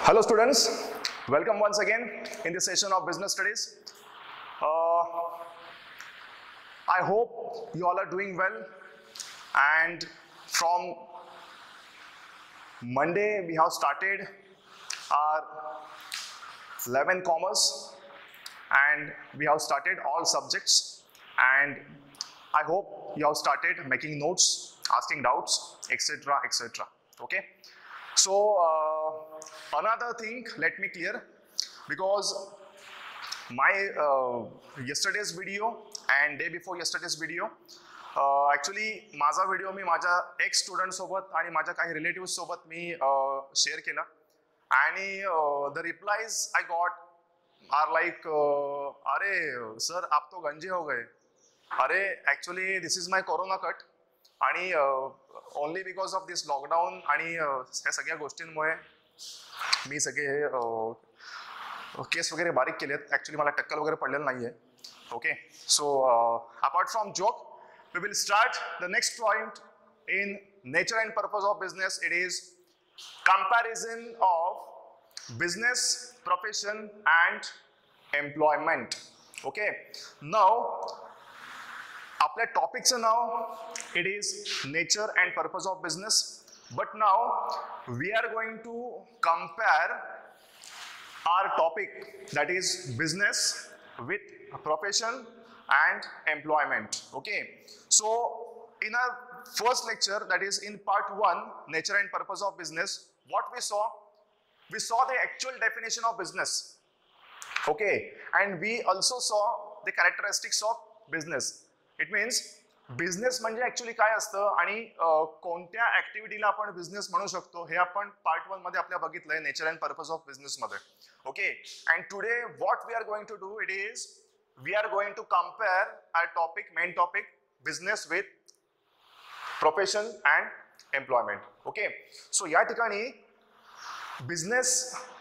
Hello students, welcome once again in this session of business studies. I hope you all are doing well, and from Monday we have started our 11 commerce and we have started all subjects, and I hope you have started making notes, asking doubts, etc, etc. Okay, so another thing, let me clear, because my yesterday's video and day before yesterday's video, actually माझा video मी माझ्या ex student सोबत आणि माझ्या काही relative सोबत मी share केला, आणि the replies I got are like, अरे सर आप तो गंजे हो गए, अरे actually this is my corona cut, आणि only because of this lockdown आणि ह्या सगळ्या गोष्टींमुळे मी सगळे केस वगैरे बारीक केलेत. ऍक्च्युली मला टक्कल वगैरे पडलेलं नाहीये. Okay, so apart from joke we will start the next point in nature and purpose of business. It is comparison of business, profession and employment. Okay, now आपल्या टॉपिकचं नाव it is nature and purpose of business, but now we are going to compare our topic, that is business, with profession and employment. Okay, so in our first lecture, that is in part 1, nature and purpose of business, what we saw the actual definition of business. Okay, and we also saw the characteristics of business. It means business म्हणजे actually काय असतं आणि कोणत्या ऍक्टिव्हिटीला आपण business म्हणू शकतो हे आपण पार्ट 1 मध्ये आपल्या बघितलंय, nature and purpose of business मध्ये. Okay, and today what we are going to do, it is we are going to compare our topic, main topic, business with profession and employment. Okay, so या ठिकाणी business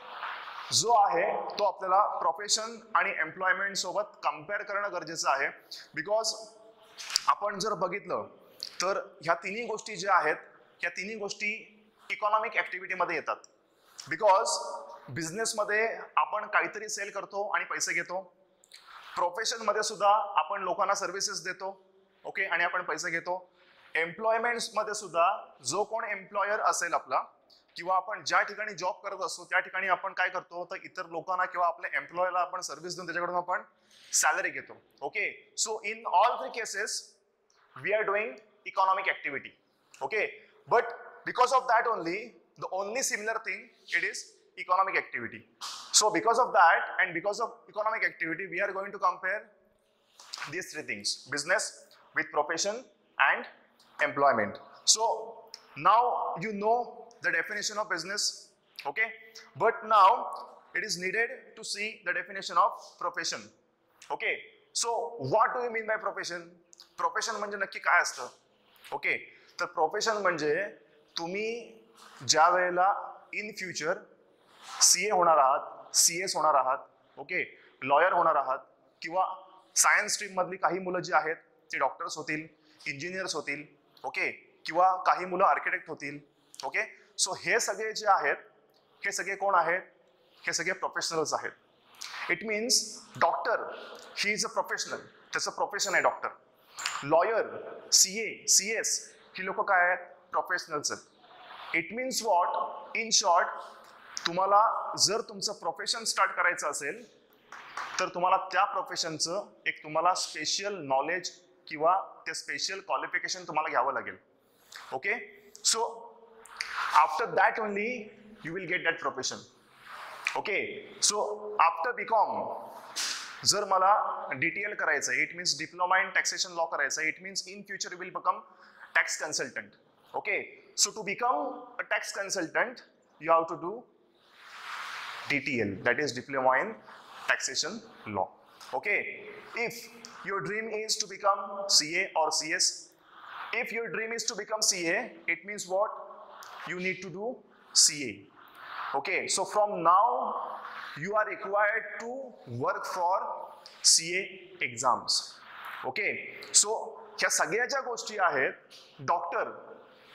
जो आहे तो आपल्याला profession आणि employment सोबत compare करणं गरजेचं आहे, बिकॉज आपण जर बघितलं तर ह्या तिन्ही गोष्टी ज्या आहेत ह्या तिन्ही गोष्टी इकॉनॉमिक ऍक्टिव्हिटी मध्ये येतात. बिकॉज बिझनेस मध्ये आपण काहीतरी सेल करतो आणि पैसे घेतो, प्रोफेशन मध्ये सुद्धा आपण लोकांना सर्व्हिसेस देतो, ओके, आणि आपण पैसे घेतो. एम्प्लॉयमेंट मध्ये सुद्धा जो कोण एम्प्लॉयर असेल आपला, किंवा आपण ज्या ठिकाणी जॉब करत असतो त्या ठिकाणी आपण काय करतो तर इतर लोकांना किंवा आपल्या एम्प्लॉयरला आपण सर्व्हिस देऊन त्याच्याकडून आपण सॅलरी घेतो. Okay, so in all 3 cases we are doing economic activity. Okay, but because of that the only similar thing, it is economic activity. So because of that and because of economic activity, we are going to compare these 3 things, business with profession and employment. So now you know the definition of business, okay, but now it is needed to see the definition of profession. Okay, so what do you mean by profession? Profession म्हणजे नक्की काय असतं? Okay, तर profession म्हणजे तुम्ही ज्या वेळेला in future CA होणार आहात, सीएस होणार आहात, ओके, लॉयर होणार आहात, किंवा सायन्स स्ट्रीम मधली काही मुलं जी आहेत ते डॉक्टर्स होतील, इंजिनियर्स होतील, ओके, किंवा काही मुलं आर्किटेक्ट होतील. ओके, सो हे सगळे जे आहेत हे सगळे कोण आहेत? हे सगळे प्रोफेशनल्स आहेत. It means doctor he is a professional, त्याचं प्रोफेशन आहे डॉक्टर. लॉयर, सीए, सीएस ही लोक काय आहेत? प्रोफेशनल्स आहेत. It means what? In short, तुम्हाला जर तुमचं प्रोफेशन स्टार्ट करायचं असेल तर तुम्हाला त्या प्रोफेशनचं एक तुम्हाला स्पेशल नॉलेज किंवा ते स्पेशल क्वालिफिकेशन तुम्हाला घ्यावं लागेल. Okay, so after that only you will get that profession. Okay, so after BCom जर मला डीटीएल करायचं, it means diploma in taxation law करायचं, it means in future you will become tax consultant. Okay, so to become a tax consultant, you have to do DTL, that is Diploma in Taxation Law. Okay, if your dream is to become CA or CS, if your dream is to become CA, it means what? You need to do CA. Okay, so from now you are required to work for CA exams. Okay, so ह्या सगळ्या ज्या गोष्टी आहेत, doctor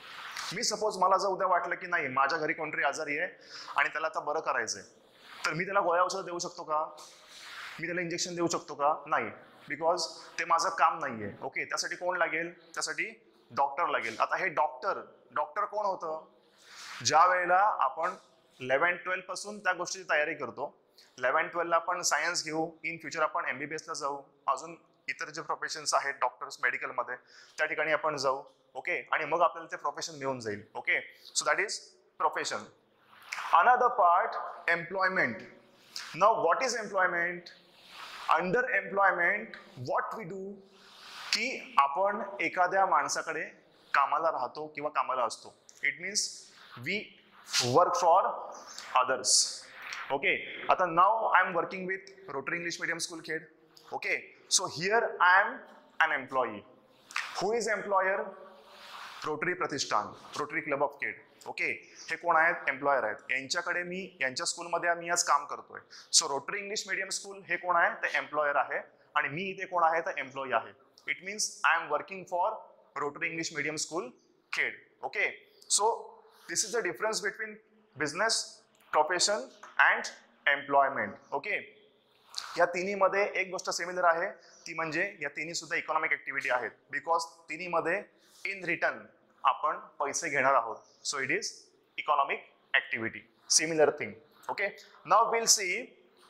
मी suppose मला जर उद्या वाटलं की नाही माझ्या घरी कोणतरी आजारी आहे आणि त्याला आता बरं करायचंय, तर मी त्याला गोळ्या औषध देऊ शकतो का? मी त्याला इंजेक्शन देऊ शकतो का? नाही, बिकॉज ते माझं काम नाहीये. ओके, त्यासाठी कोण लागेल? त्यासाठी डॉक्टर लागेल. आता हे डॉक्टर कोण होतं? ज्या वेळेला आपण 11-12 पासून त्या गोष्टीची तयारी करतो, 11-12 ला आपण सायन्स घेऊ, इन फ्युचर आपण MBBS ला जाऊ, अजून इतर जे प्रोफेशन्स आहेत डॉक्टर्स मेडिकलमध्ये त्या ठिकाणी आपण जाऊ. ओके, आणि मग आपल्याला ते प्रोफेशन मिळून जाईल. Okay, so that is profession. Another part, employment. Now what is employment? Under employment what we do, की आपण एखाद्या माणसाकडे कामाला राहतो किंवा कामाला असतो. It means we work for others. Okay, आता now I am working with Rotary English medium school Khed. Okay, so here I am an employee. Who is employer? Rotary प्रतिष्ठान, Rotary club of Khed. Okay, हे कोण आहेत? Employer आहेत. यांच्याकडे मी, यांच्या स्कूलमध्ये मी आज काम करतोय. So Rotary English medium school हे कोण आहे? ते एम्प्लॉयर आहे आणि मी इथे कोण आहे? तर एम्प्लॉई आहे. It means I am working for Rotary English medium school Khed. Okay, so this is the difference between business, profession and employment. Okay, या तिन्हीमध्ये एक गोष्ट सिमिलर आहे, ती म्हणजे या तिन्ही सुद्धा इकॉनॉमिक ऍक्टिव्हिटी आहेत. बिकॉज तिन्हीमध्ये इन रिटर्न आपण पैसे घेणार आहोत. So it is economic activity. Similar thing. Okay, now will see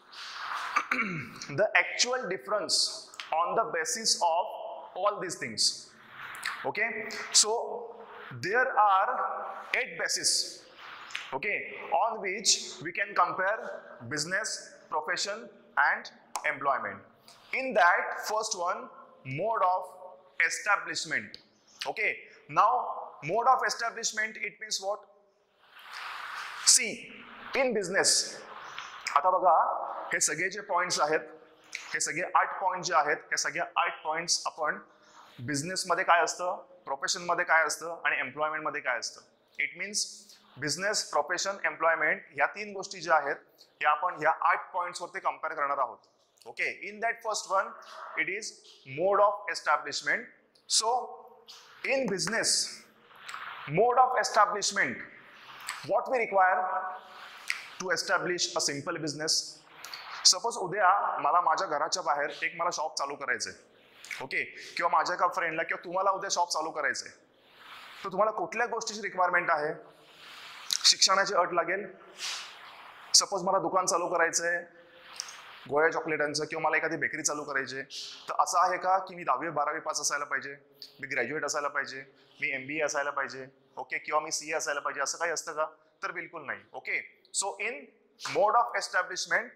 the actual difference on the basis of all these things. Okay, so there are 8 bases, okay, on which we can compare business, profession and employment. In that, first one, mode of establishment. Okay, now mode of establishment, it means what? See, in business, आता बघा हे सगळे जे points आहेत, हे सगळे 8 point जे आहेत, हे सगळे 8 पॉइंट्स आपण बिझनेस मध्ये काय असतं, प्रोफेशन मध्ये काय असतं आणि एम्प्लॉयमेंट मध्ये काय असतं. It means business, profession, employment ह्या 3 गोष्टी ज्या आहेत ह्या आपण ह्या 8 पॉइंट्स वरती कंपेअर करणार आहोत. Okay, in that first one it is mode of establishment. So in business, mode of establishment, what we require to establish a simple business. Suppose उद्या मला माझ्या घराच्या बाहेर एक मला शॉप चालू करायचंय. ओके, किंवा माझ्या एका फ्रेंडला किंवा तुम्हाला उद्या शॉप चालू करायचंय, तर तुम्हाला कुठल्या गोष्टीची रिक्वायरमेंट आहे? शिक्षणाची अट लागेल. सपोज मला दुकान चालू करायचंय गोळ्या चॉकलेटांचं, किंवा मला एखादी बेकरी चालू करायची, तर असं आहे का की मी 10वी 12वी पास असायला पाहिजे, मी ग्रॅज्युएट असायला पाहिजे, मी MBA असायला पाहिजे, ओके, किंवा मी CA असायला पाहिजे, असं काही असतं का? तर बिलकुल नाही. Okay, so in mode of establishment,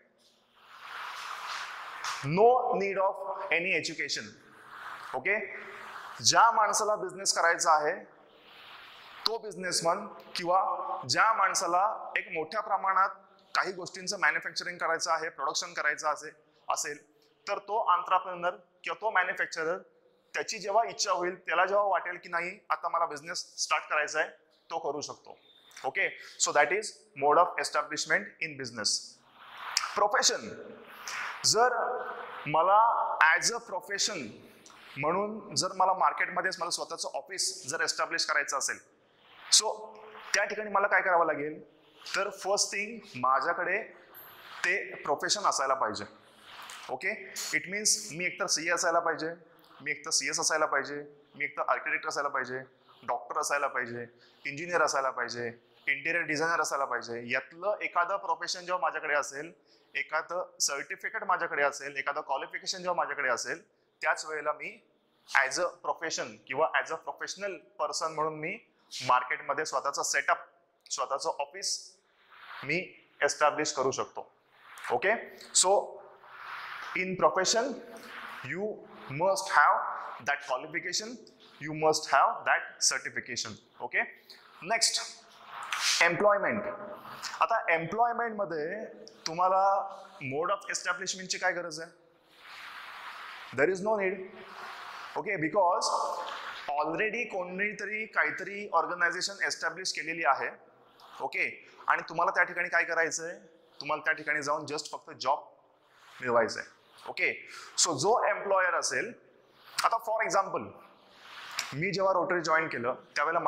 no need of any education. Okay, ज्या माणसाला बिझनेस करायचा आहे तो बिझनेसमन, किंवा ज्या माणसाला एक मोठ्या प्रमाणात काही गोष्टींचं मॅन्युफॅक्चरिंग करायचं आहे, प्रोडक्शन करायचं असेल, तर तो एंटरप्रेन्योर किंवा तो मॅन्युफॅक्चरर, त्याची जेव्हा इच्छा होईल, त्याला जेव्हा वाटेल की नाही आता मला बिझनेस स्टार्ट करायचा आहे, तो करू शकतो. Okay, so that is mode of establishment in business. Profession, जर मला ॲज अ प्रोफेशन म्हणून जर मला मार्केटमध्ये मला स्वतःचं ऑफिस जर एस्टॅब्लिश करायचं असेल, सो त्या ठिकाणी मला काय करावं लागेल? तर फर्स्ट थिंग, माझ्याकडे ते प्रोफेशन असायला पाहिजे. ओके, इट मीन्स मी एकतर CA असायला पाहिजे, मी एकतर CS असायला पाहिजे, मी एकतर आर्किटेक्ट असायला पाहिजे, डॉक्टर असायला पाहिजे, इंजिनियर असायला पाहिजे, इंटिरियर डिझायनर असायला पाहिजे. यातलं एखादं प्रोफेशन जेव्हा माझ्याकडे असेल, एखादं सर्टिफिकेट माझ्याकडे असेल, एखादं क्वालिफिकेशन जेव्हा माझ्याकडे असेल, त्याच वेळेला मी ॲज अ प्रोफेशन किंवा ॲज अ प्रोफेशनल पर्सन म्हणून मी मार्केटमध्ये स्वतःचा सेटअप, स्वतःचं ऑफिस मी एस्टॅब्लिश करू शकतो. Okay, so in profession you must have that qualification, you must have that certification. Okay, next employment. आता एम्प्लॉयमेंट मध्ये तुम्हाला मोड ऑफ एस्टॅब्लिशमेंटची काय गरज आहे? There is no need. Okay, because already कोणीतरी काहीतरी ऑर्गनायझेशन एस्टॅब्लिश केलेली आहे. ओके, आणि तुम्हाला त्या ठिकाणी काय करायचंय? तुम्हाला त्या ठिकाणी जाऊन जस्ट फक्त जॉब मिळवायचंय. ओके, सो जो एम्प्लॉयर असेल, आता फॉर एक्झाम्पल मी जेव्हा रोटरी जॉईन केलं त्यावेळेला मला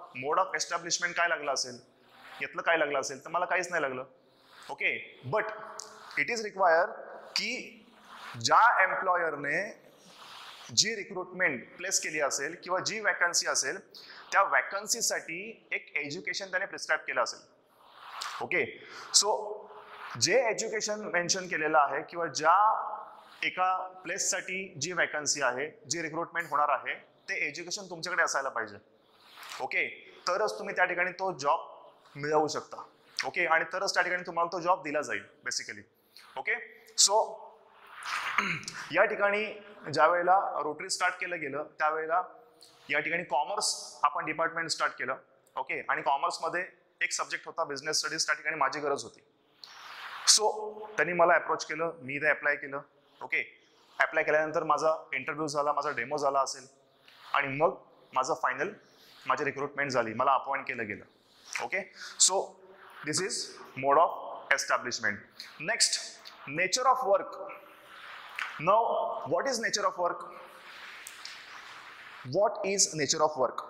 मोड ऑफ एस्टॅब्लिशमेंट काय लागलं असेल, यातलं काय लागलं असेल, तर मला काहीच नाही लागलं. Okay, but it is require की ज्या एम्प्लॉयरने जी रिक्रुटमेंट प्लेस केली असेल किंवा जी वॅकन्सी असेल त्या वॅकन्सीसाठी एक एज्युकेशन त्याने प्रिस्क्राईब केलं असेल. ओके, सो जे एज्युकेशन मेन्शन केलेलं आहे किंवा ज्या एका प्लेससाठी जी वॅकन्सी आहे, जी रिक्रुटमेंट होणार आहे, ते एज्युकेशन तुमच्याकडे असायला पाहिजे. ओके, तरच तुम्ही त्या ठिकाणी तो जॉब मिळवू शकता. ओके, आणि तरच त्या ठिकाणी तुम्हाला तो जॉब दिला जाईल बेसिकली. ओके, सो या ठिकाणी ज्या वेळेला रोटरी स्टार्ट केलं गेलं त्यावेळेला या ठिकाणी कॉमर्स आपण डिपार्टमेंट स्टार्ट केलं. ओके, आणि कॉमर्समध्ये एक सब्जेक्ट होता बिझनेस स्टडीज, त्या ठिकाणी माझी गरज होती. सो त्यांनी मला अप्रोच केलं, मी ते अप्लाय केलं. ओके, अप्लाय केल्यानंतर माझा इंटरव्ह्यू झाला, माझा डेमो झाला असेल, आणि मग माझं फायनल माझी रिक्रुटमेंट झाली, मला अपॉइंट केलं गेलं. Okay, so this is mode of establishment. Next, nature of work. Now what is nature of work? What is nature of work?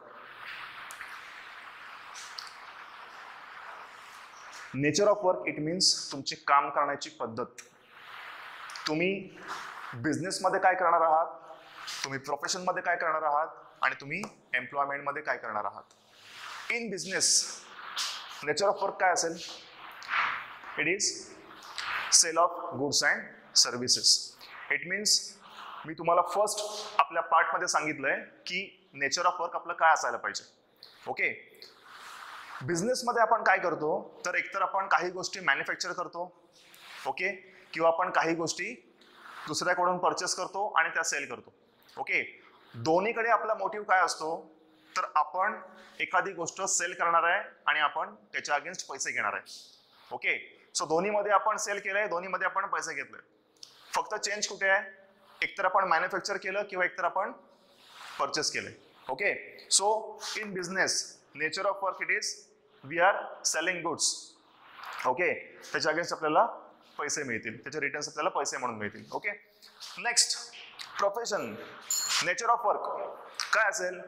Nature of work it means तुमची काम करण्याची पद्धत. तुम्ही बिझनेसमध्ये काय करणार आहात, तुम्ही प्रोफेशनमध्ये काय करणार आहात, आणि तुम्ही एम्प्लॉयमेंटमध्ये काय करणार आहात. In business nature of work काय असेल? It is sale of goods and services. It means मी तुम्हाला फर्स्ट आपल्या पार्टमध्ये सांगितलंय की नेचर ऑफ वर्क आपलं काय असायला पाहिजे. ओके, बिझनेसमध्ये आपण काय करतो, तर एकतर आपण काही गोष्टी मॅन्युफॅक्चर करतो. ओके, किंवा आपण काही गोष्टी दुसऱ्याकडून परचेस करतो आणि त्या सेल करतो. ओके, दोन्हीकडे आपला मोटिव्ह काय असतो, तर आपण एखादी गोष्ट सेल करणार आहे आणि आपण त्याच्या अगेन्स्ट पैसे घेणार आहे. ओके, सो दोन्हीमध्ये आपण सेल केलंय, दोन्हीमध्ये आपण पैसे घेतले. फक्त चेंज कुठे आहे? एकतर आपण मॅन्युफॅक्चर केलं किंवा एकतर आपण परचेस केले. Okay, so in business nature of work it is we are selling goods. Okay, त्याच्या अगेन्स्ट आपल्याला पैसे मिळतील, त्याचे रिटर्न्स आपल्याला पैसे म्हणून मिळतील. Okay, next profession. Nature of work काय असेल?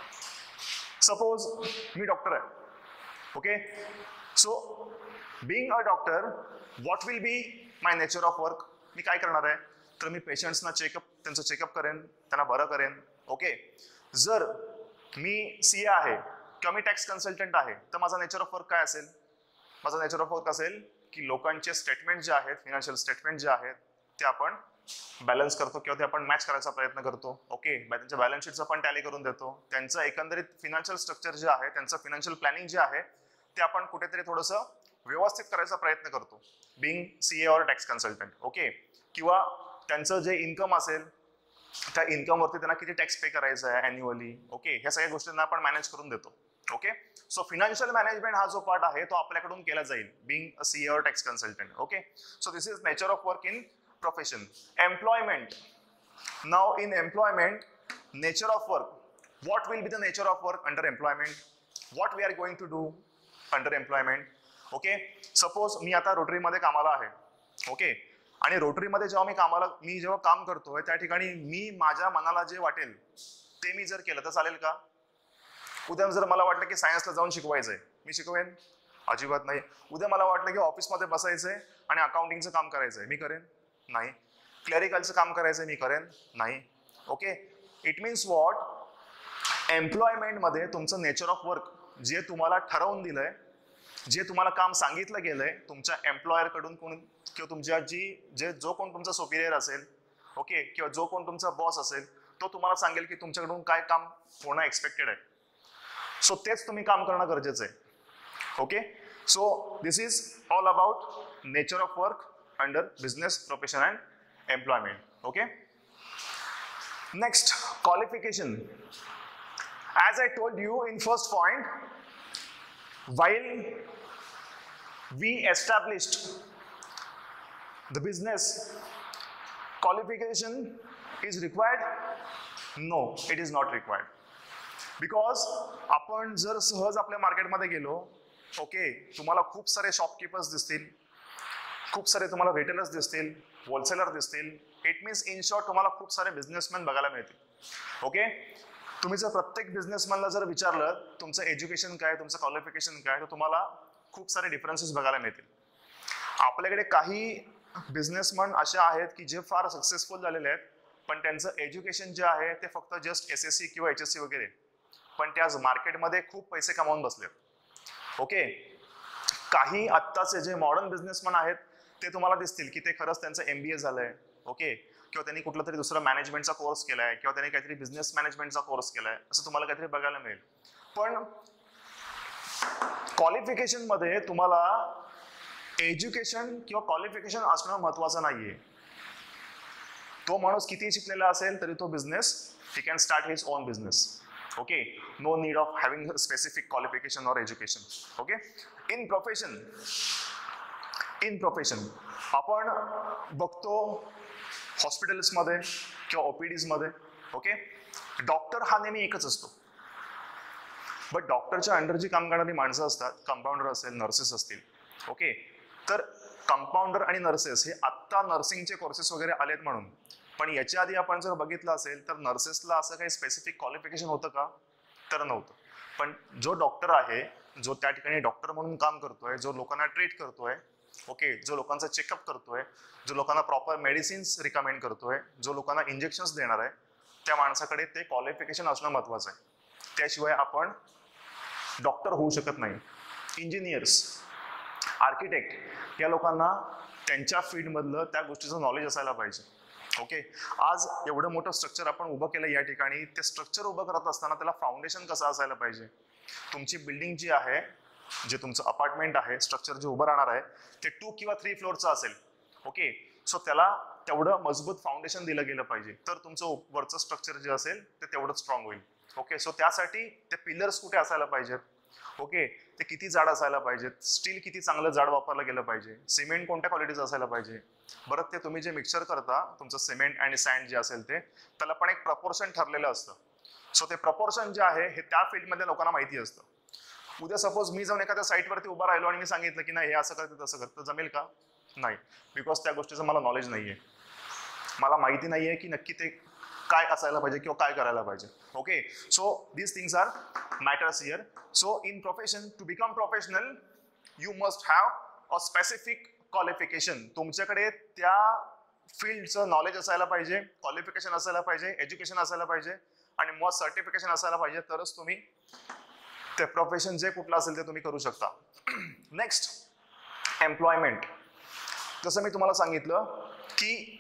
सपोज मी डॉक्टर आहे. Okay, so being a doctor what will be my nature of work? मी काय करणार आहे, तर मी पेशंट्सना त्यांचं चेकअप करेन, त्यांना बरं करेन. ओके, जर मी सीए आहे किंवा मी टॅक्स कन्सल्टंट आहे तर माझा नेचर ऑफ वर्क काय असेल? माझा नेचर ऑफ वर्क असेल की लोकांचे स्टेटमेंट जे आहेत, फिनान्शियल स्टेटमेंट जे आहेत ते आपण बॅलन्स करतो किंवा ते आपण मॅच करायचा प्रयत्न करतो. ओके, त्यांच्या बॅलन्स शीटचं पण टॅली करून देतो. त्यांचं एकंदरीत फिनान्शियल स्ट्रक्चर जे आहे, त्यांचं फिनान्शियल प्लॅनिंग जे आहे ते आपण कुठेतरी थोडंसं व्यवस्थित करायचा प्रयत्न करतो, बिंग सीए और टॅक्स कन्सल्टंट. ओके, किंवा त्यांचं जे इन्कम असेल त्या इन्कमवरती त्यांना किती टॅक्स पे करायचा आहे अॅन्युअली. ओके, ह्या सगळ्या गोष्टींना आपण मॅनेज करून देतो. ओके, सो फिनान्शियल मॅनेजमेंट हा जो पार्ट आहे तो आपल्याकडून केला जाईल बिंग अ सीए और tax consultant. Okay, so this is nature of work in profession. Employment. Now in employment nature of work, what will be the nature of work under employment? What we are going to do under employment? Okay, suppose मी आता रोटरीमध्ये कामाला आहे. Okay, आणि रोटरीमध्ये जेव्हा मी जेव्हा काम करतोय त्या ठिकाणी मी माझ्या मनाला जे वाटेल ते मी जर केलं तर चालेल का? उद्या जर मला वाटलं की सायन्सला जाऊन शिकवायचंय, मी शिकवेन? अजिबात नाही. उद्या मला वाटलं की ऑफिसमध्ये बसायचंय आणि अकाउंटिंगचं काम करायचंय, मी करेन? नाही. क्लेरिकलचं काम करायचंय, मी करेन? नाही. Okay, it means what? एम्प्लॉयमेंटमध्ये तुमचं नेचर ऑफ वर्क जे तुम्हाला ठरवून दिलंय, जे तुम्हाला काम सांगितलं गेलंय तुमच्या एम्प्लॉयरकडून किंवा तुमच्या जो कोण तुमचा सुपिरियर असेल, ओके, किंवा जो कोण तुमचा बॉस असेल तो तुम्हाला सांगेल की तुमच्याकडून काय काम होणं एक्सपेक्टेड आहे. सो तेच तुम्ही काम करणं गरजेचं आहे. Okay, so this is all about nature of work under business, profession and employment. Okay, next qualification. As I told you in first point, while we established the business, qualification is required? No, it is not required. Because आपण जर सहज आपल्या मार्केटमध्ये गेलो, okay, तुम्हाला खूप सारे shopkeepers दिसतील, खूप सारे तुम्हाला रिटेलर्स दिसतील, होलसेलर दिसतील. इट मीन्स इन शॉर्ट तुम्हाला खूप सारे बिझनेसमॅन बघायला मिळतील. ओके, तुम्ही जर प्रत्येक बिझनेसमॅनला जर विचारलं तुमचं एज्युकेशन काय, तुमचं क्वालिफिकेशन काय, तर तुम्हाला खूप सारे डिफरन्सेस बघायला मिळतील. आपल्याकडे काही बिझनेसमॅन असे आहेत की जे फार सक्सेसफुल झालेले आहेत, पण त्यांचं एज्युकेशन जे आहे ते फक्त जस्ट SSC किंवा HSC वगैरे, पण ते आज मार्केटमध्ये खूप पैसे कमावून बसलेत. ओके, काही आत्ताचे जे मॉडर्न बिझनेसमॅन आहेत ते तुम्हाला दिसतील की ते खरंच त्यांचं MBA झालंय, ओके, किंवा त्यांनी कुठला तरी दुसरा मॅनेजमेंटचा कोर्स केलाय, किंवा त्यांनी काहीतरी बिझनेस मॅनेजमेंटचा कोर्स केलाय, असं तुम्हाला काहीतरी बघायला मिळेल. पण क्वालिफिकेशन मध्ये तुम्हाला एज्युकेशन किंवा क्वालिफिकेशन असणं महत्वाचं नाहीये. तो माणूस किती शिकलेला असेल तरी तो business, he can start his own business. Okay, no need of having specific qualification और एज्युकेशन. ओके, इन प्रोफेशन आपण बघतो हॉस्पिटल्समध्ये किंवा OPDs मध्ये, ओके, डॉक्टर हा नेहमी एकच असतो. बट डॉक्टरच्या अंडर जी काम करणारी माणसं असतात, कंपाऊंडर असेल, नर्सेस असतील, ओके, तर कंपाऊंडर आणि नर्सेस हे आत्ता नर्सिंगचे कोर्सेस वगैरे आलेत म्हणून, पण याच्या आधी आपण जर बघितलं असेल तर नर्सेसला असं काही स्पेसिफिक क्वालिफिकेशन होतं का? तर नव्हतं. पण जो डॉक्टर आहे, जो त्या ठिकाणी डॉक्टर म्हणून काम करतोय, जो लोकांना ट्रीट करतोय, ओके, जो लोकांचा चेकअप करतोय, जो लोकांना प्रॉपर मेडिसिन्स रिकमेंड करतोय, जो लोकांना इंजेक्शन्स देणार आहे, त्या माणसाकडे ते क्वालिफिकेशन असणं महत्वाचं आहे. त्याशिवाय आपण डॉक्टर होऊ शकत नाही. इंजिनियर्स, आर्किटेक्ट या लोकांना त्यांच्या फील्डमधलं त्या गोष्टीचं नॉलेज असायला पाहिजे. ओके, आज एवढं मोठं स्ट्रक्चर आपण उभं केलं या ठिकाणी, ते स्ट्रक्चर उभं करत असताना त्याला फाउंडेशन कसं असायला पाहिजे. तुमची बिल्डिंग जी आहे, जे तुमचं अपार्टमेंट आहे, स्ट्रक्चर जे उभं राहणार आहे ते 2 किंवा 3 फ्लोअरचं असेल. ओके, सो त्याला तेवढं मजबूत फाउंडेशन दिलं गेलं पाहिजे, तर तुमचं वरचं स्ट्रक्चर जे असेल ते तेवढं स्ट्रॉंग होईल. ओके, सो त्यासाठी ते पिलर्स कुठे असायला पाहिजेत, ओके, ते किती जाड असायला पाहिजेत, स्टील किती चांगलं जाड वापरलं गेलं पाहिजे, सिमेंट कोणत्या क्वालिटीचं असायला पाहिजे. बरं, ते तुम्ही जे मिक्सर करता, तुमचं सिमेंट आणि सँड जे असेल ते, त्याला पण एक प्रपोर्शन ठरलेलं असतं. सो ते प्रपोर्शन जे आहे हे त्या फील्डमध्ये लोकांना माहिती असतं. उद्या सपोज मी जाऊन एखाद्या साईटवरती उभा राहिलो आणि मी सांगितलं की नाही हे असं करते तसं करतं, जमेल का? नाही, बिकॉज त्या गोष्टीचं मला नॉलेज नाहीये, मला माहिती नाहीये की नक्की ते काय असायला पाहिजे किंवा काय करायला पाहिजे. Okay, so these things are matters here. So in profession, to become professional you must have a specific qualification. तुमच्याकडे त्या फील्डचं नॉलेज असायला पाहिजे, क्वालिफिकेशन असायला पाहिजे, एज्युकेशन असायला पाहिजे आणि मग सर्टिफिकेशन असायला पाहिजे, तरच तुम्ही ते प्रोफेशन जे कुठलं असेल ते तुम्ही करू शकता. Next, employment. जसं मी तुम्हाला सांगितलं की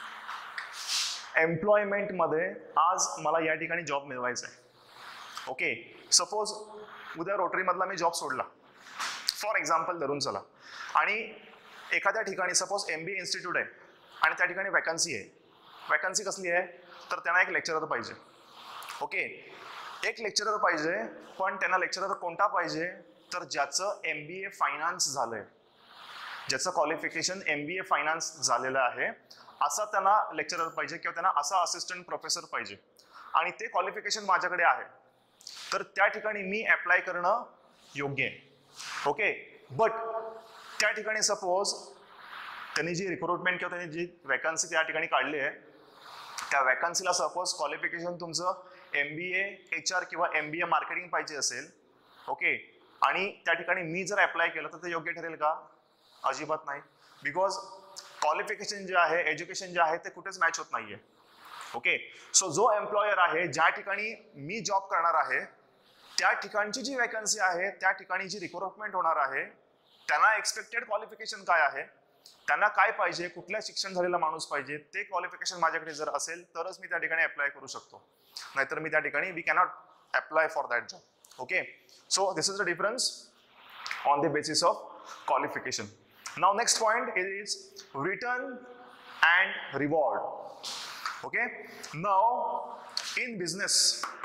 एम्प्लॉयमेंटमध्ये आज मला या ठिकाणी जॉब मिळवायचा आहे. ओके, सपोज उद्या रोटरीमधला मी जॉब सोडला फॉर एक्झाम्पल धरून चला, आणि एखाद्या ठिकाणी सपोज MBA इन्स्टिट्यूट आहे आणि त्या ठिकाणी वॅकन्सी आहे. वॅकन्सी कसली आहे? तर त्यांना एक लेक्चरर पाहिजे. ओके, एक लेक्चरर पाहिजे, पण त्यांना लेक्चरर कोणता पाहिजे? तर ज्याचं MBA फायनान्स झालंय, ज्याचं क्वालिफिकेशन MBA फायनान्स झालेलं आहे, असा त्यांना लेक्चरर पाहिजे किंवा त्यांना असा असिस्टंट प्रोफेसर पाहिजे, आणि ते क्वालिफिकेशन माझ्याकडे आहे, तर त्या ठिकाणी मी अप्लाय करणं योग्य आहे. ओके, बट त्या ठिकाणी सपोज त्यांनी जी रिक्रुटमेंट किंवा त्यांनी जी वॅकन्सी त्या ठिकाणी काढली आहे, त्या वॅकन्सीला सपोज क्वालिफिकेशन तुमचं MBA HR किंवा MBA मार्केटिंग पाहिजे असेल, ओके, आणि त्या ठिकाणी मी जर अप्लाय केलं तर ते योग्य ठरेल का? अजिबात नाही, बिकॉज क्वालिफिकेशन जे आहे, एज्युकेशन जे आहे ते कुठेच मॅच होत नाहीये. ओके, सो जो एम्प्लॉयर आहे, ज्या ठिकाणी मी जॉब करणार आहे, त्या ठिकाणची जी वॅकन्सी आहे, त्या ठिकाणी जी रिक्रुटमेंट होणार आहे, त्यांना एक्सपेक्टेड क्वालिफिकेशन काय आहे, त्यांना काय पाहिजे, कुठल्या शिक्षण झालेला माणूस पाहिजे, ते क्वालिफिकेशन माझ्याकडे जर असेल तरच मी त्या ठिकाणी अप्लाय करू शकतो, नाहीतर मी त्या ठिकाणी we cannot apply for that job. Okay, so this is the difference on the basis of qualification. Now next point is return and reward. Okay, now in business,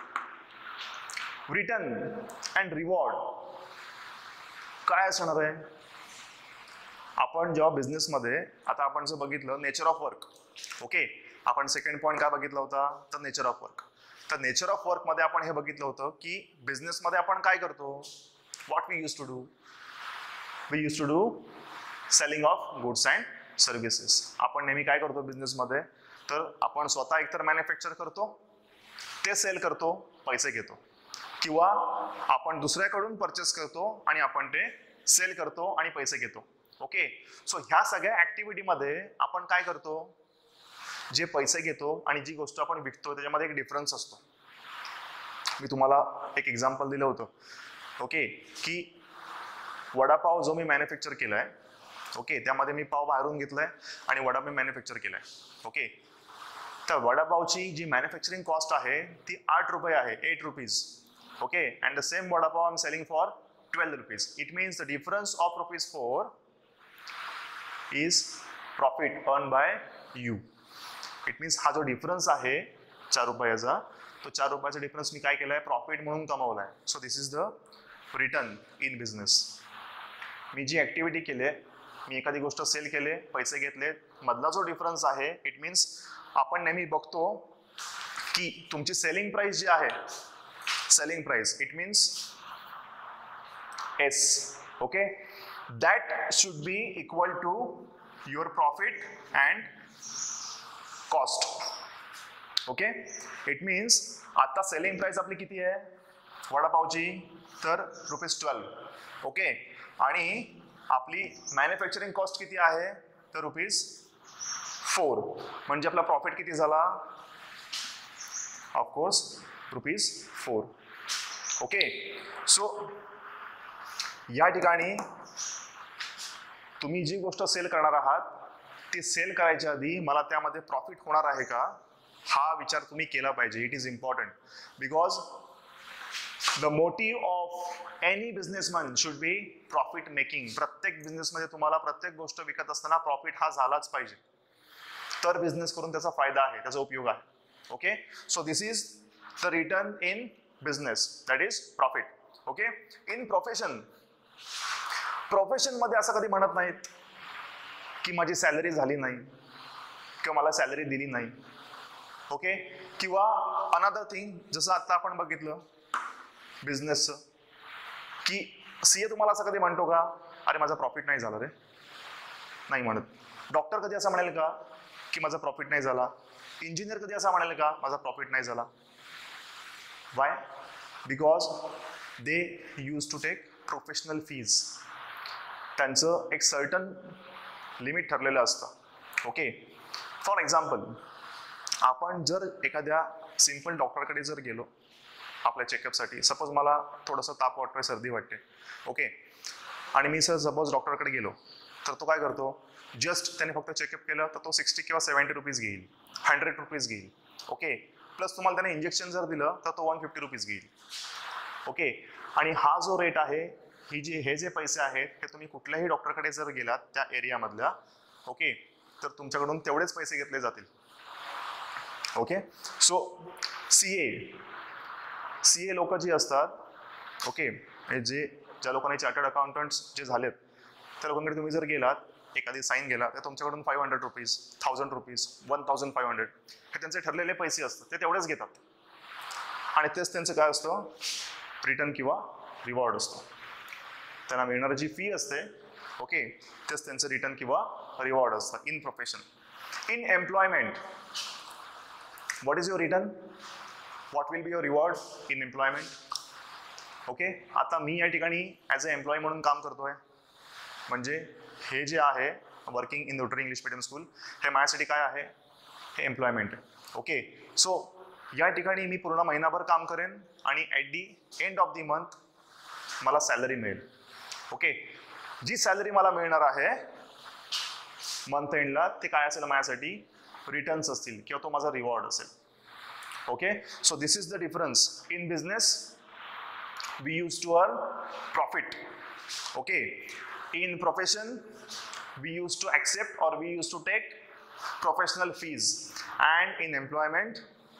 return and reward काय असणार आहे? आपण जेव्हा business मध्ये, आता आपण जर बघितलं नेचर ऑफ वर्क, ओके, आपण सेकंड पॉइंट काय बघितला होता? तर नेचर ऑफ वर्क. तर नेचर ऑफ वर्क मध्ये आपण हे बघितलं होतं की बिझनेस मध्ये आपण काय करतो, what we use to do, we use to do selling of goods and services. आपण नेहमी काय करतो बिझनेसमध्ये? तर आपण स्वतः एकतर मॅन्युफॅक्चर करतो, ते सेल करतो, पैसे घेतो, किंवा आपण दुसऱ्याकडून परचेस करतो आणि आपण ते सेल करतो आणि पैसे घेतो. ओके, सो ह्या सगळ्या ऍक्टिव्हिटीमध्ये आपण काय करतो, जे पैसे घेतो आणि जी गोष्ट आपण विकतो त्याच्यामध्ये एक डिफरन्स असतो. मी तुम्हाला एक एक्झाम्पल दिलं होतं, ओके, की वडापाव जो मी मॅन्युफॅक्चर केलाय, ओके, त्यामध्ये मी पाव बाहेरून घेतलाय आणि वडा मी मॅन्युफॅक्चर केलाय. ओके, तर वडापावची जी मॅन्युफॅक्चरिंग कॉस्ट आहे ती 8 रुपये आहे, 8 rupees. Okay, and the same vada pav I am selling for 12 rupees. It means the difference of ₹4 is profit earn by you. It means हा जो डिफरन्स आहे 4 रुपयाचा, तो 4 रुपयाचा डिफरन्स मी काय केलाय, प्रॉफिट म्हणून कमावलाय. So this is the return in business. मी जी ऍक्टिव्हिटी केली, मी एखादी गोष्ट सेल केले, पैसे घेतले, मधला जो डिफरन्स आहे, इट मीन्स आपण नेहमी बघतो की तुमची सेलिंग प्राइस जी आहे, selling price, it means S. Okay, that should be equal to your profit and cost. Okay, it means आता सेलिंग प्राइस आपली किती आहे वडापावची, तर ₹12. ओके, आणि आपली मॅन्युफॅक्चरिंग कॉस्ट किती आहे, तर ₹4. म्हणजे आपला प्रॉफिट किती झाला, ऑफकोर्स ₹4. ओके, सो या ठिकाणी तुम्ही जी गोष्ट सेल करणार आहात ती सेल करायच्या आधी मला त्यामध्ये प्रॉफिट होणार आहे का हा विचार तुम्ही केला पाहिजे. It is important because the motive of any businessman should be profit making. प्रत्येक बिझनेसमध्ये तुम्हाला प्रत्येक गोष्ट विकत असताना प्रॉफिट हा झालाच पाहिजे, तर बिझनेस करून त्याचा फायदा आहे, त्याचा उपयोग आहे. Okay, so this is the return in business, that is profit. Okay, in profession, प्रोफेशनमध्ये असं कधी म्हणत नाहीत की माझी सॅलरी झाली नाही किंवा मला सॅलरी दिली नाही. ओके, किंवा अनदर थिंग, जसं आता आपण बघितलं बिझनेसचं, की सीए तुम्हाला असं कधी म्हणतो का, अरे माझा प्रॉफिट नाही झाला रे, नाही म्हणत. डॉक्टर कधी असं म्हणेल का की माझा प्रॉफिट नाही झाला. इंजिनियर कधी असं म्हणेल का माझा प्रॉफिट नाही झाला. Why? Because they use to take professional fees. त्यांचं एक सर्टन लिमिट ठरलेलं असतं. ओके, फॉर एक्झाम्पल, आपण जर एखाद्या सिम्पल डॉक्टरकडे जर गेलो आपल्या चेकअपसाठी, सपोज मला थोडंसं ताप वाटतोय, सर्दी वाटते, ओके, आणि मी सपोज डॉक्टरकडे गेलो, तर तो काय करतो, जस्ट त्याने फक्त चेकअप केलं तर तो 60 किंवा 70 रुपीज घेईल, 100 रुपीज घेईल. ओके, प्लस तुम्हाला त्याने इंजेक्शन जर दिलं तर तो 150 रुपीज घेईल. ओके, आणि हा जो रेट आहे, हे जे पैसे आहेत ते तुम्ही कुठल्याही डॉक्टरकडे जर गेलात त्या एरियामधल्या, ओके, तर तुमच्याकडून तेवढेच पैसे घेतले जातील. ओके, सो सीए लोक जी असतात, ओके, ज्या लोकांनी चार्टर्ड अकाउंटंट्स जे झालेत त्या लोकांकडे तुम्ही जर गेलात, एखादी साईन गेला, तर तुमच्याकडून 500 रुपीज, 1000 रुपीज, 1500 हे त्यांचे ठरलेले पैसे असतात, ते तेवढेच घेतात. आणि तेच त्यांचं काय असतं, रिटर्न किंवा रिवॉर्ड असतो. त्यांना मिळणारी जी फी असते, ओके, तेच त्यांचं रिटर्न किंवा रिवॉर्ड असतं in profession. In employment, what is your return, what will be your reward in employment. Okay, आता मी या ठिकाणी ॲज अ एम्प्लॉई म्हणून काम करतोय, म्हणजे हे जे आहे working in Rotary English medium school, हे माझ्यासाठी काय आहे, हे एम्प्लॉयमेंट आहे. ओके, सो या ठिकाणी मी पूर्ण महिनाभर काम करेन आणि at the end of the month मला सॅलरी मिळेल. ओके, जी सॅलरी मला मिळणार आहे मंथ एंडला, ते काय असेल माझ्यासाठी, रिटर्न्स असतील किंवा तो माझा रिवॉर्ड असेल. Okay, so this is the difference. In business we use to earn profit. Okay, in profession we used to accept or we used to take professional fees, and in employment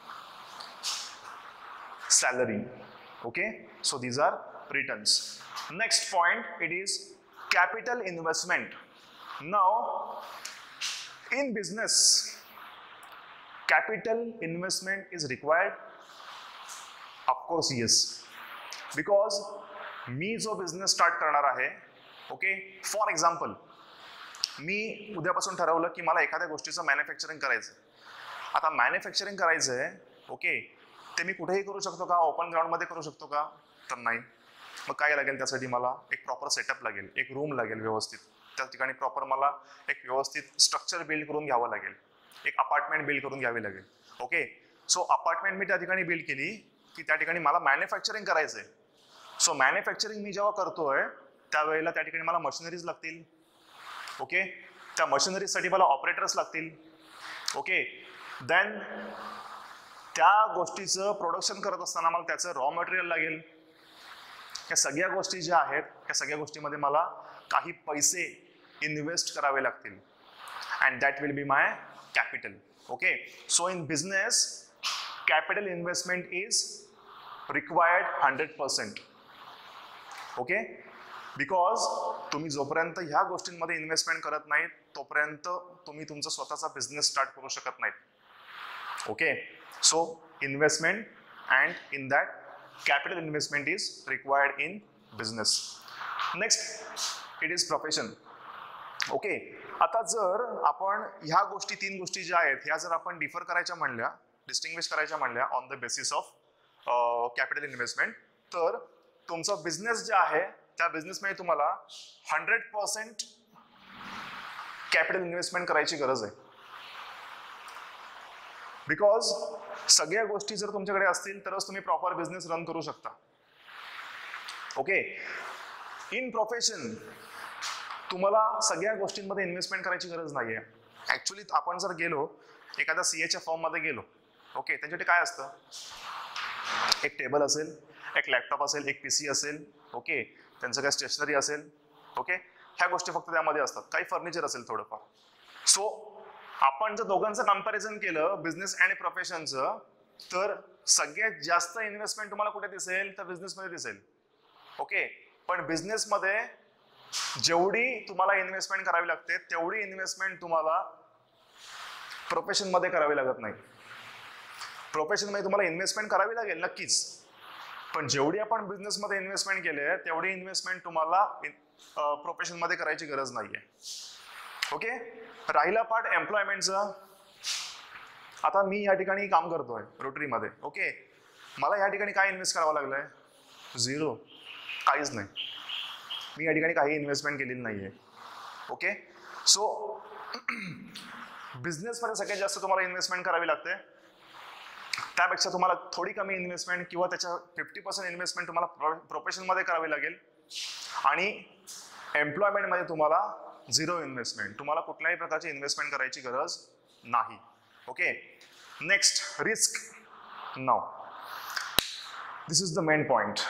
salary. Okay, so these are returns. Next point, it is capital investment. Now in business capital investment is required, of course yes, because मी जो business start करणार आहे, okay, for example मी उद्यापासून ठरवलं की मला एखाद्या गोष्टीचं मॅन्युफॅक्चरिंग करायचं. आता मॅन्युफॅक्चरिंग करायचं आहे, ओके, ते मी कुठेही करू शकतो का? ओपन ग्राउंडमध्ये करू शकतो का? तर नाही. मग काय लागेल त्यासाठी? मला एक प्रॉपर सेटअप लागेल, एक रूम लागेल व्यवस्थित, त्या ठिकाणी प्रॉपर मला एक व्यवस्थित स्ट्रक्चर बिल्ड करून घ्यावं लागेल, एक अपार्टमेंट बिल्ड करून घ्यावी लागेल. ओके, सो अपार्टमेंट मी त्या ठिकाणी बिल्ड केली की त्या ठिकाणी मला मॅन्युफॅक्चरिंग करायचंय. सो मॅन्युफॅक्चरिंग मी जेव्हा करतोय त्यावेळेला त्या ठिकाणी मला मशिनरीज लागतील. ओके, त्या मशिनरीजसाठी मला ऑपरेटर्स लागतील. ओके, देन त्या गोष्टीचं प्रोडक्शन करत असताना मला त्याचं रॉ मटेरियल लागेल. या सगळ्या गोष्टी ज्या आहेत त्या सगळ्या गोष्टीमध्ये मला काही पैसे इन्व्हेस्ट करावे लागतील. And that will be my capital. Okay, so in business capital investment is required 100%. ओके, बिकॉज तुम्ही जोपर्यंत ह्या गोष्टींमध्ये इन्व्हेस्टमेंट करत नाहीत तोपर्यंत तुम्ही तुमचा स्वतःचा बिझनेस स्टार्ट करू शकत नाहीत. Okay, so investment and in that capital investment is required in business. Next, it is profession. Okay, आता जर आपण ह्या गोष्टी, 3 गोष्टी ज्या आहेत ह्या जर आपण डिफर करायच्या म्हणल्या, डिस्टिंग्विश करायच्या म्हणल्या on the basis of capital investment, तर तुमचा बिझनेस जे आहे त्या बिझनेसमध्ये तुम्हाला 100% कॅपिटल इन्व्हेस्टमेंट करायची गरज आहे. बिकॉज सगळ्या गोष्टी जर तुमच्याकडे असतील तरच तुम्ही प्रॉपर बिझनेस रन करू शकता. ओके, इन प्रोफेशन तुम्हाला सगळ्या गोष्टींमध्ये इन्व्हेस्टमेंट करायची गरज नाहीये. ऍक्च्युली आपण जर गेलो एखाद्या सीएच्या फॉर्ममध्ये गेलो, ओके, त्यांच्याकडे काय असतं? एक टेबल असेल, एक लॅपटॉप असेल, एक पीसी असेल. ओके, त्यांचं काय स्टेशनरी असेल. ओके, ह्या गोष्टी फक्त त्यामध्ये असतात. काही फर्निचर असेल थोडंफार. सो आपण जर दोघांचं कंपॅरिझन केलं बिझनेस आणि प्रोफेशनचं, तर सगळ्यात जास्त इन्व्हेस्टमेंट तुम्हाला कुठे दिसेल? तर बिझनेसमध्ये दिसेल. ओके, पण बिझनेसमध्ये जेवढी तुम्हाला इन्व्हेस्टमेंट करावी लागते तेवढी इन्व्हेस्टमेंट तुम्हाला प्रोफेशनमध्ये करावी लागत नाही. प्रोफेशनमध्ये तुम्हाला इन्व्हेस्टमेंट करावी लागेल नक्कीच, पण जेवढी आपण बिझनेसमध्ये इन्व्हेस्टमेंट केली आहे तेवढी इन्व्हेस्टमेंट तुम्हाला प्रोफेशनमध्ये करायची गरज नाहीये. ओके, राहिला पार्ट एम्प्लॉयमेंटचा. आता मी या ठिकाणी काम करतोय रोटरीमध्ये. ओके, मला या ठिकाणी काय इन्व्हेस्ट करावं लागलंय? 0, काहीच नाही. मी या ठिकाणी काही इन्व्हेस्टमेंट केलेली नाहीये. ओके, सो बिझनेसमध्ये सगळ्यात जास्त तुम्हाला इन्व्हेस्टमेंट करावी लागते. त्यापेक्षा तुम्हाला थोडी कमी इन्व्हेस्टमेंट किंवा त्याच्या 50% इन्व्हेस्टमेंट तुम्हाला प्रोफेशनमध्ये करावी लागेल. आणि एम्प्लॉयमेंटमध्ये तुम्हाला 0 इन्व्हेस्टमेंट. तुम्हाला कुठल्याही प्रकारची इन्व्हेस्टमेंट करायची गरज नाही. Okay, next, risk. Now this is the main point.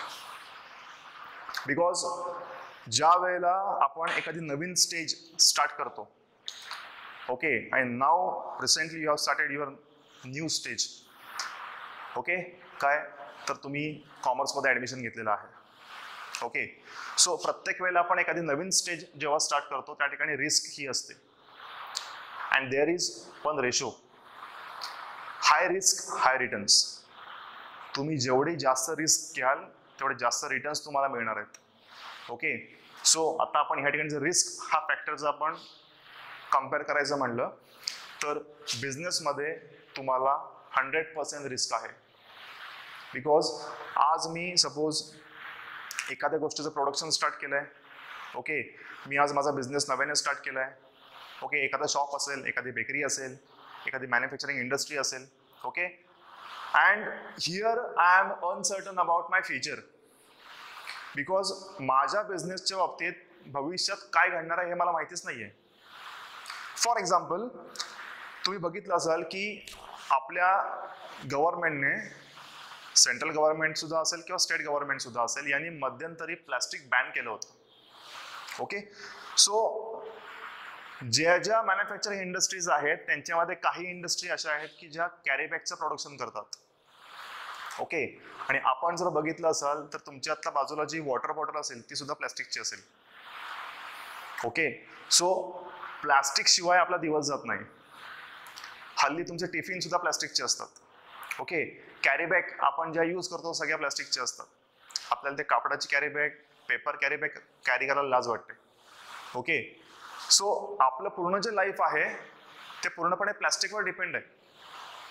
Because ज्या वेळेला आपण एखादी नवीन स्टेज स्टार्ट करतो, okay, and now recently you have started your new stage. Okay, काय तर तुम्ही कॉमर्समध्ये ॲडमिशन घेतलेलं आहे. ओके, सो प्रत्येक वेळेला आपण एखादी नवीन स्टेज जेव्हा स्टार्ट करतो त्या ठिकाणी रिस्क ही असते. And there is one ratio, high risk high returns. तुम्ही जेवढी जास्त रिस्क घ्याल तेवढे जास्त रिटर्न्स तुम्हाला मिळणार आहेत. ओके, सो आता आपण ह्या ठिकाणी जर रिस्क हा फॅक्टर जर आपण कम्पेअर करायचं म्हणलं तर बिझनेसमध्ये तुम्हाला 100% रिस्क आहे. बिकॉज आज मी सपोज एखाद्या गोष्टीचं प्रोडक्शन स्टार्ट केलंय. ओके, मी आज माझा बिझनेस नव्याने स्टार्ट केलाय. ओके, एखादा शॉप असेल, एखादी बेकरी असेल, एखादी मॅन्युफॅक्चरिंग इंडस्ट्री असेल. Okay, and here I am uncertain about my future. Because माझ्या बिझनेसच्या बाबतीत भविष्यात काय घडणार आहे हे मला माहितीच नाहीये. फॉर एक्झाम्पल, तुम्ही बघितलं असाल की आपल्या गव्हर्नमेंटने, सेंट्रल गव्हर्नमेंट सुद्धा असेल किंवा स्टेट गव्हर्नमेंट सुद्धा असेल, यांनी मध्यंतरी प्लास्टिक बॅन केलं होतं. ओके, सो ज्या मॅन्युफॅक्चरिंग इंडस्ट्रीज आहेत त्यांच्यामध्ये काही इंडस्ट्री अशा आहेत की ज्या कॅरीबॅगचं प्रोडक्शन करतात. ओके, आणि आपण जर बघितलं असाल तर तुमच्या आतल्या बाजूला जी वॉटर बॉटल असेल ती सुद्धा प्लास्टिकची असेल. ओके, सो प्लास्टिक शिवाय आपला दिवस जात नाही. हल्ली तुमचे टिफिन सुद्धा प्लास्टिकचे असतात. ओके, कॅरीबॅग आपण ज्या यूज करतो सगळ्या प्लास्टिकच्या असतात. आपल्याला ते कापडाची कॅरीबॅग, पेपर कॅरीबॅग कॅरी करायला लाज वाटते. ओके, सो आपलं पूर्ण जे लाईफ आहे ते पूर्णपणे प्लास्टिकवर डिपेंड आहे.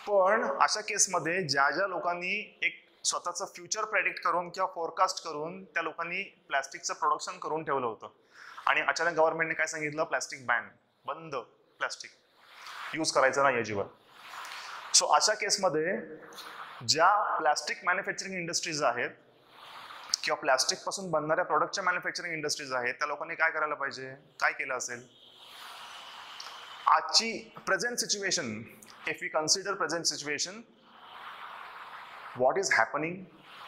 पण अशा केसमध्ये ज्या ज्या लोकांनी एक स्वतःचं फ्युचर प्रेडिक्ट करून किंवा फोरकास्ट करून त्या लोकांनी प्लॅस्टिकचं प्रोडक्शन करून ठेवलं होतं आणि अचानक गव्हर्नमेंटने काय सांगितलं, प्लॅस्टिक बॅन, बंद, प्लॅस्टिक यूज करायचं नाही अजिबात. सो अशा केसमध्ये ज्या प्लॅस्टिक मॅन्युफॅक्चरिंग इंडस्ट्रीज आहेत किंवा प्लॅस्टिक पासून बनणाऱ्या प्रोडक्टच्या मॅन्युफॅक्चरिंग इंडस्ट्रीज आहेत त्या लोकांनी काय करायला पाहिजे, काय केलं असेल. आजची present situation, if we consider present situation, what is happening,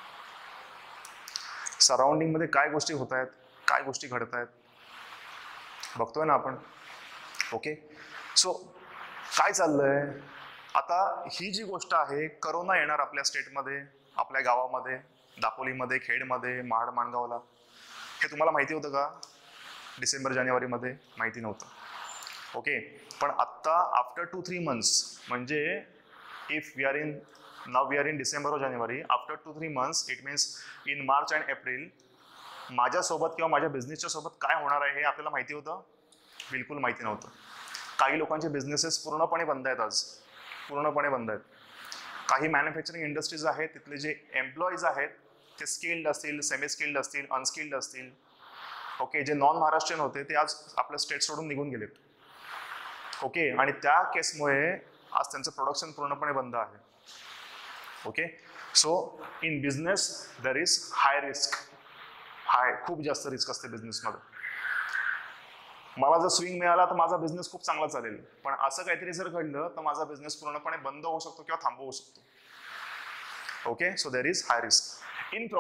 surrounding मध्ये काय गोष्टी होत आहेत, काय गोष्टी घडत आहेत, बघतोय ना आपण. ओके, सो काय चाललंय आता, ही जी गोष्ट आहे, करोना येणार आपल्या स्टेटमध्ये, आपल्या गावामध्ये, दापोलीमध्ये, खेडमध्ये, महाड, माणगावला, हे तुम्हाला माहिती होतं का? डिसेंबर जानेवारीमध्ये माहिती नव्हतं. ओके, पण आत्ता आफ्टर 2-3 months, म्हणजे if we are in now we are in December और जानेवारी, after 2-3 months, it means in March and April, माझ्यासोबत किंवा माझ्या बिझनेसच्या सोबत काय होणार आहे हे आपल्याला माहिती होतं? बिलकुल माहिती नव्हतं. काही लोकांचे बिझनेसेस पूर्णपणे बंद आहेत, आज पूर्णपणे बंद आहेत. काही मॅन्युफॅक्चरिंग इंडस्ट्रीज आहेत, तिथले जे एम्प्लॉईज आहेत ते स्किल्ड असतील, सेमी स्किल्ड असतील, अनस्किल्ड असतील. ओके, जे नॉन महाराष्ट्रीयन होते ते आज आपल्या स्टेट सोडून निघून गेलेत. ओके, आणि त्या केसमुळे आज त्यांचं प्रोडक्शन पूर्णपणे बंद आहे. Okay, so in business there is high risk, खूप जास्त रिस्क असते बिझनेसमध्ये. मला जर स्विंग मिळाला तर माझा बिझनेस खूप चांगला चालेल, पण असं काहीतरी जर घडलं तर माझा बिझनेस पूर्णपणे बंद होऊ शकतो किंवा थांबवू शकतो. Okay, so there is high risk. In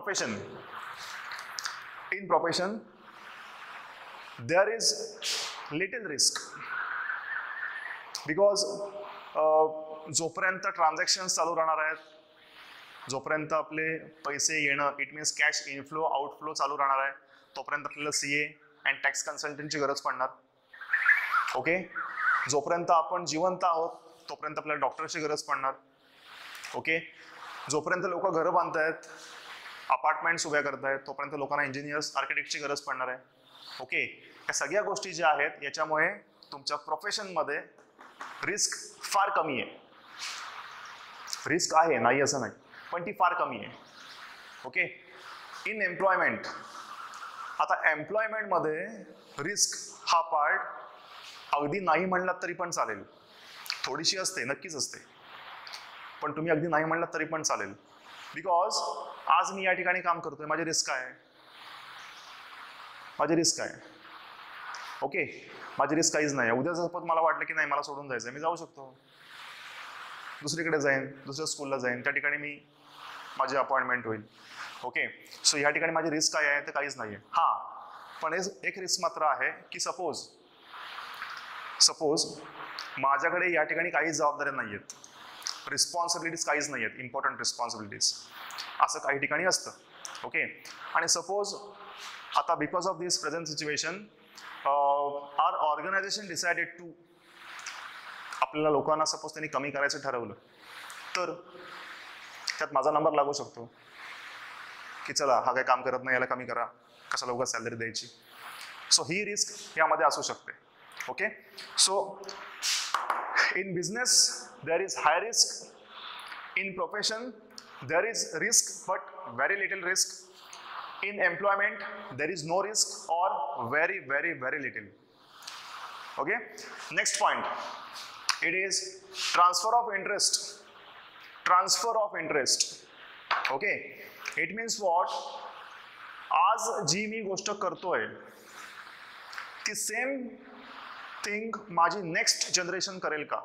profession there is little risk, because जोपर्यंत ट्रान्झॅक्शन्स चालू राहणार आहेत, जोपर्यंत आपले पैसे येणं, it means cash inflow outflow चालू राहणार आहे, तोपर्यंत आपल्याला CA अँड टॅक्स कन्सल्टंटची गरज पडणार. ओके, जोपर्यंत आपण जिवंत आहोत तोपर्यंत आपल्याला डॉक्टरची गरज पडणार. ओके, जोपर्यंत लोक घरं बांधतायत, अपार्टमेंट्स उभ्या करतायत, तोपर्यंत लोकांना इंजिनियर्स, आर्किटेक्टची गरज पडणार आहे. ओके, या सगळ्या गोष्टी ज्या आहेत याच्यामुळे तुमच्या प्रोफेशनमध्ये रिस्क फार कमी आहे. रिस्क आहे, नाही असं नाही, पण ती फार कमी आहे. ओके, इन एम्प्लॉयमेंट, आता एम्प्लॉयमेंटमध्ये रिस्क हा पार्ट अगदी नाही म्हणलात तरी पण चालेल, थोडीशी असते, नक्कीच असते, पण तुम्ही अगदी नाही म्हणलात तरी पण चालेल. बिकॉज आज मी या ठिकाणी काम करतोय, माझी रिस्क आहे, माझी रिस्क आहे. ओके, माझी रिस्क काहीच नाही. उद्या जर मला वाटलं की नाही मला सोडून जायचं, मी जाऊ शकतो, दुसरीकडे जाईन, दुसऱ्या स्कूलला जाईन, त्या ठिकाणी मी माझी अपॉइंटमेंट होईल. ओके, सो या ठिकाणी माझी रिस्क काय आहे, ते काहीच नाही आहे. हां, पण एक रिस्क मात्र आहे की सपोज माझ्याकडे या ठिकाणी काहीच जबाबदाऱ्या नाही आहेत, रिस्पॉन्सिबिलिटीज काहीच नाही आहेत, इम्पॉर्टंट रिस्पॉन्सिबिलिटीज, असं काही ठिकाणी असतं. ओके, आणि सपोज आता because of this present situation our organization decided to, आपल्याला लोकांना सपोज त्यांनी कमी करायचं ठरवलं तर त्यात माझा नंबर लागू शकतो की चला हा काही काम करत नाही, याला कमी करा, कशाला उगाच सॅलरी द्यायची. सो ही रिस्क यामध्ये असू शकते. Okay, so in business there is high risk, in profession there is risk but very little risk, in employment there is no risk or very little. Okay, next point, it is transfer of interest. Okay, it means what, आज जी मी गोष्ट करतोय ती same thing माझी next generation करेल का?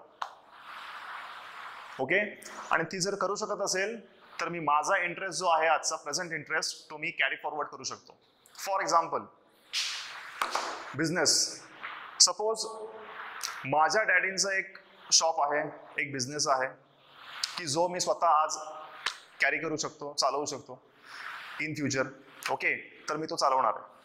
Okay, आणि ती जर करू शकत असेल तर मी माझा इंटरेस्ट जो आहे आजचा प्रेझेंट इंटरेस्ट तो मी कॅरी फॉरवर्ड करू शकतो. फॉर एक्झाम्पल बिझनेस, सपोज माझ्या डॅडींचं एक शॉप आहे, एक बिझनेस आहे की जो मी स्वतः आज कॅरी करू शकतो, चालवू शकतो इन फ्युचर. ओके, तर मी तो चालवणार आहे.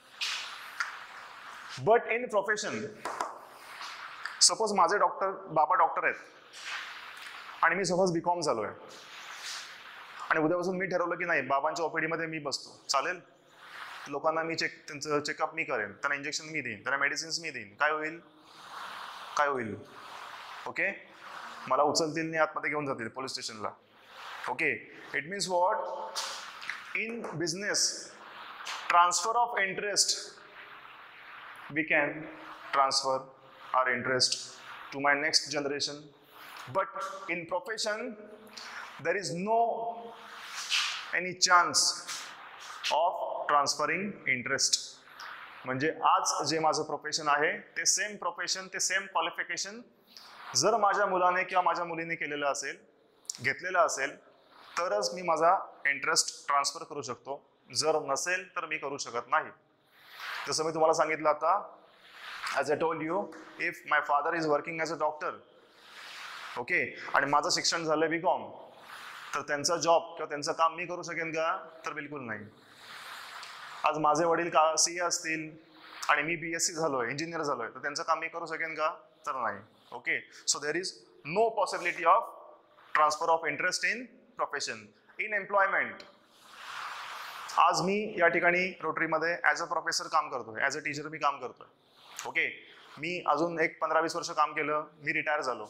बट इन प्रोफेशन, सपोज माझे बाबा डॉक्टर आहेत आणि मी सपोज BCom झालोय आणि उद्यापासून मी ठरवलं की नाही बाबांच्या OPD मध्ये मी बसतो, चालेल, लोकांना मी त्यांचं चेकअप मी करेन, त्यांना इंजेक्शन मी देईन, त्यांना मेडिसिन्स मी देईन, काय होईल? ओके, मला उचलतील आणि आतमध्ये घेऊन जातील पोलीस स्टेशनला. Okay, it means what, in business transfer of interest, we can transfer our interest to my next generation, but in profession there is no any chance of transferring interest. म्हणजे आज जे माझं प्रोफेशन आहे ते same profession, ते same qualification जर माझ्या मुलाने किंवा माझ्या मुलीने केलेलं असेल, घेतलेलं असेल, तरच मी माझा इंटरेस्ट ट्रान्सफर करू शकतो. जर नसेल तर मी करू शकत नाही. जसं मी तुम्हाला सांगितलं आता, as I told you, if my father is working as a doctor, okay, आणि माझं शिक्षण झालं B.Com, तर त्यांचा जॉब किंवा त्यांचं काम मी करू शकेन का? तर बिलकुल नाही. आज माझे वडील का CA असतील आणि मी BSc झालोय, इंजिनियर झालोय, तर त्यांचं काम मी करू शकेन का? तर नाही. Okay, so there is no possibility of transfer of interest in profession. In employment, आज मी या ठिकाणी रोटरीमध्ये ॲज अ प्रोफेसर काम करतोय, ॲज अ टीचर मी काम करतोय. ओके, मी अजून एक 15-20 वर्ष काम केलं, मी रिटायर झालो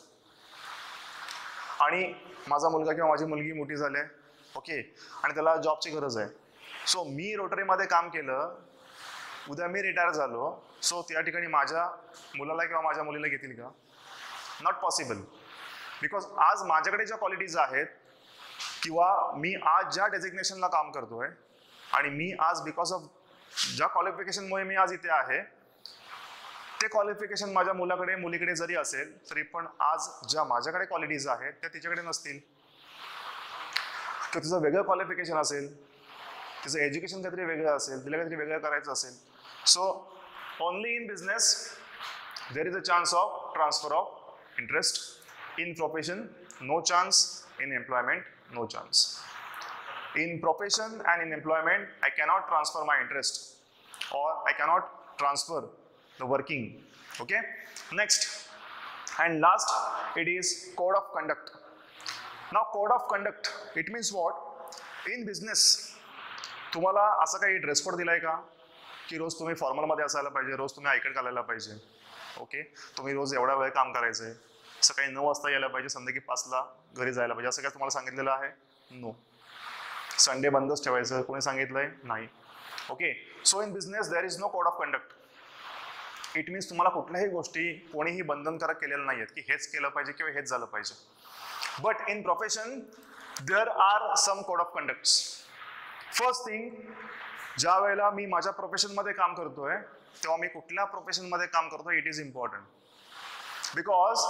आणि माझा मुलगा किंवा माझी मुलगी मोठी झाली, ओके, आणि त्याला जॉबची गरज आहे. सो मी रोटरीमध्ये काम केलं, उद्या मी रिटायर झालो, सो त्या ठिकाणी माझ्या मुलाला किंवा माझ्या मुलीला घेतील का? Not possible. बिकॉज आज माझ्याकडे ज्या क्वालिटीज आहेत किंवा मी आज ज्या डेझिग्नेशनला काम करतोय आणि मी आज बिकॉज ऑफ ज्या क्वालिफिकेशनमुळे मी आज इथे आहे, ते क्वालिफिकेशन माझ्या मुलाकडे मुलीकडे जरी असेल तरी पण आज ज्या माझ्याकडे क्वालिटीज आहेत त्या तिच्याकडे नसतील. किंवा तिचं वेगळं क्वालिफिकेशन असेल, तिचं एज्युकेशन काहीतरी वेगळं असेल, तिला काहीतरी वेगळं करायचं असेल. So only in business there is a chance of transfer of interest. In profession no chance, in employment no chance. In profession and in employment, I cannot transfer my interest or I cannot transfer the working. Okay, next and last, it is code of conduct. Now code of conduct, it means what? In business तुम्हाला असं काही dress code दिलाय का की रोज तुम्ही formal मध्ये असायला पाहिजे, रोज तुम्ही आयकड घालायला पाहिजे, ओके, तुम्ही रोज एवढा वेळ काम करायचंय, सकाळी 9 वाजता यायला पाहिजे, संध्याकाळी 5ला घरी जायला पाहिजे, असं काय तुम्हाला सांगितलेलं आहे? नो. संडे बंदच ठेवायचं कोणी सांगितलंय? नाही. Okay, so in business there is no code of conduct. It means तुम्हाला कुठल्याही गोष्टी कोणीही बंधनकारक केलेल्या नाही आहेत की हेच केलं पाहिजे किंवा हेच झालं पाहिजे. But in profession there are some code of conducts. First thing, ज्या वेळेला मी माझ्या प्रोफेशनमध्ये काम करतोय तेव्हा मी कुठल्या प्रोफेशनमध्ये काम करतोय, it is important. Because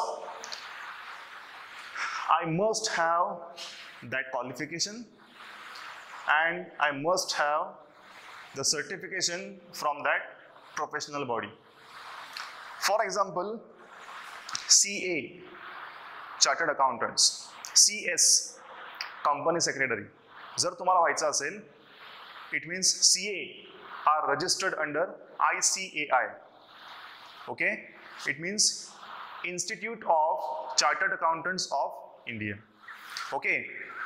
I must have that qualification and I must have the certification from that professional body. For example, CA, Chartered Accountants, CS, Company Secretary. जर तुम्हाला व्हायचं असेल, it means CA are registered under ICAI. Okay, it means Institute of Chartered Accountants of India. Okay,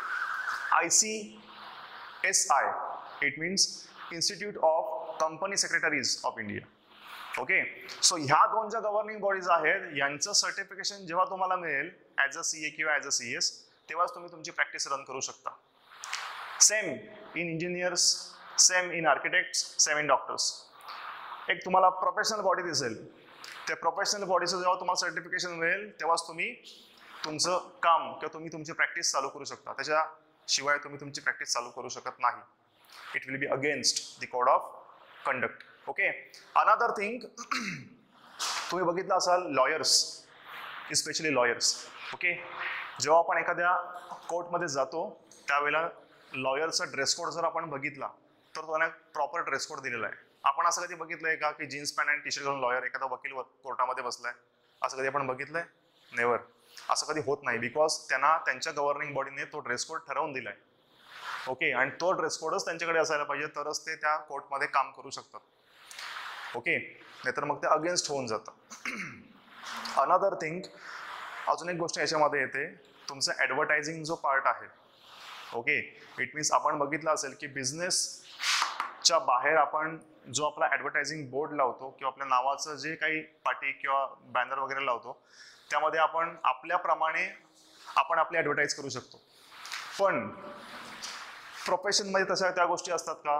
ICSI, it means Institute of Company Secretaries of India. Okay, so ह्या दोन ज्या governing bodies आहेत यांचं certification जेव्हा तुम्हाला मिळेल as a CA किंवा as a CS, तेव्हाच तुम्ही तुमची प्रॅक्टिस रन करू शकता. Same in engineers, same in architects, same in doctors. एक तुम्हाला प्रोफेशनल बॉडी दिसेल, त्या प्रोफेशनल बॉडीचं जेव्हा तुम्हाला सर्टिफिकेशन मिळेल तेव्हाच तुम्ही तुमचं काम किंवा तुम्ही तुमची प्रॅक्टिस चालू करू शकता. त्याच्याशिवाय तुम्ही तुमची प्रॅक्टिस चालू करू शकत नाही. It will be against the code of conduct. Okay, another thing, तुम्ही बघितलं असाल लॉयर्स, इस्पेशली लॉयर्स. ओके, जेव्हा आपण एखाद्या कोर्टमध्ये जातो त्यावेळेला लॉयरचा ड्रेस कोड जर आपण बघितला तर त्याने प्रॉपर ड्रेस कोड दिलेला आहे. आपण असं कधी बघितलंय का की जीन्स पॅन्ट आणि टी शर्ट घालून लॉयर एखादा वकील कोर्टामध्ये बसलाय? असं कधी आपण बघितलंय? नेव्हर. असं कधी होत नाही, बिकॉज त्यांना त्यांच्या गव्हर्निंग बॉडीने तो ड्रेस कोड ठरवून दिलाय. ओके, आणि तो ड्रेस कोडच त्यांच्याकडे असायला पाहिजे, तरच ते त्या कोर्टमध्ये काम करू शकतात. ओके, नाहीतर मग ते अगेन्स्ट होऊन जातं. अनदर थिंग, अजून एक गोष्ट याच्यामध्ये येते, तुमचं ॲडव्हर्टायझिंग जो पार्ट आहे. ओके, इट मीन्स आपण बघितलं असेल की बिझनेस च्या बाहेर आपण जो आपला ॲडव्हर्टायझिंग बोर्ड लावतो किंवा आपल्या नावाचं जे काही पाटी किंवा बॅनर वगैरे लावतो त्यामध्ये आपण आपल्याप्रमाणे आपण आपली ॲडव्हर्टाईज करू शकतो. पण प्रोफेशनमध्ये तशा त्या गोष्टी असतात का?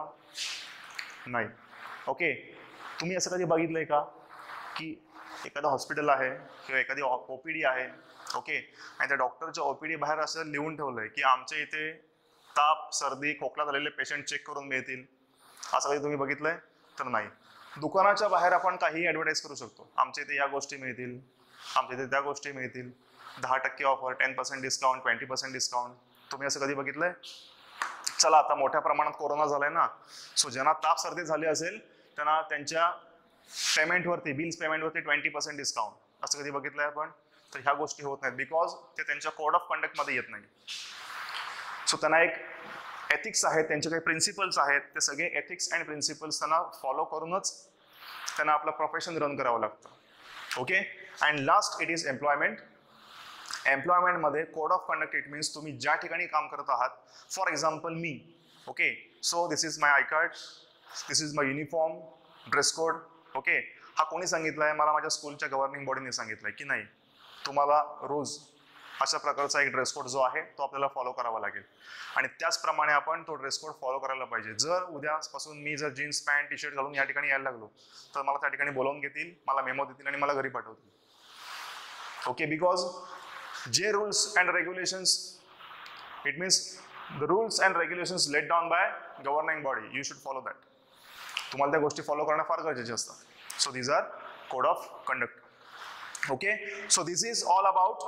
नाही. ओके, तुम्ही असं कधी बघितलंय का की एखादं हॉस्पिटल आहे किंवा एखादी OPD आहे, ओके, आणि त्या डॉक्टरच्या OPD बाहेर असं लिहून ठेवलंय की आमच्या इथे ताप, सर्दी, खोकला झालेले पेशंट चेक करून मिळतील, असं कधी तुम्ही बघितलंय? तर नाही. दुकानाच्या बाहेर आपण काहीही ॲडव्हर्टाईज करू शकतो. आमच्या इथे या गोष्टी मिळतील, आमच्या इथे त्या गोष्टी मिळतील, 10% ऑफर, 10% डिस्काउंट, 20% डिस्काउंट. तुम्ही असं कधी बघितलंय? चला, आता मोठ्या प्रमाणात कोरोना झालाय ना, सो ज्यांना ताप सर्दी झाली असेल त्यांना त्यांच्या पेमेंटवरती, बिल्स पेमेंटवरती 20% डिस्काउंट, असं कधी बघितलंय आपण? तर ह्या गोष्टी होत नाहीत बिकॉज ते त्यांच्या कोड ऑफ कंडक्टमध्ये येत नाही. सो त्यांना एक एथिक्स आहेत, त्यांचे काही प्रिन्सिपल्स आहेत, ते सगळे एथिक्स अँड प्रिन्सिपल्स त्यांना फॉलो करूनच त्यांना आपलं प्रोफेशन रन करावं लागतं. Okay, and last it is employment. एम्प्लॉयमेंटमध्ये code of conduct it means तुम्ही ज्या ठिकाणी काम करत आहात. फॉर एक्झाम्पल मी, okay, so this is my I card, this is my uniform, dress code. Okay, हा कोणी सांगितलाय? मला माझ्या स्कूलच्या गव्हर्निंग बॉडीने सांगितलंय की नाही, तुम्हाला रोज अशा प्रकारचा एक ड्रेस कोड जो आहे तो आपल्याला फॉलो करावा लागेल आणि त्याचप्रमाणे आपण तो ड्रेस कोड फॉलो करायला पाहिजे. जर उद्यापासून मी जर जीन्स पॅन्ट टी शर्ट घालून या ठिकाणी यायला लागलो तर मला त्या ठिकाणी बोलावून घेतील, मला मेमो देतील आणि मला घरी पाठवतील. ओके, बिकॉज जे rules and regulations, it means the rules and regulations let down by governing body, you should follow that. तुम्हाला त्या गोष्टी फॉलो करणं फार गरजेचे असतात. So these are code of conduct. Okay, so this is all about